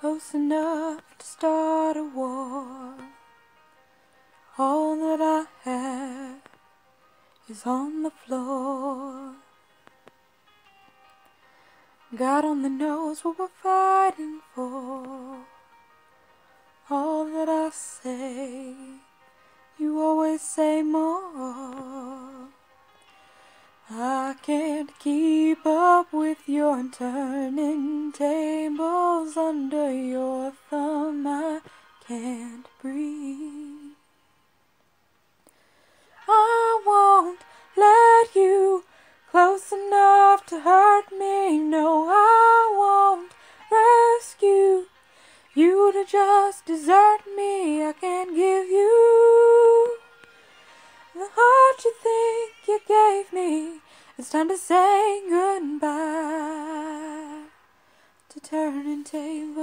close enough to start a war. All that I have is on the floor. God only knows what we're fighting for. All that I say, you always say more. I can't keep up with your turning tables under your thumb. I can't breathe. I won't let you close enough to hurt me. No, I won't rescue you to just desert me. I can't give you the heart you think you gave me. It's time to say goodbye to turning tables.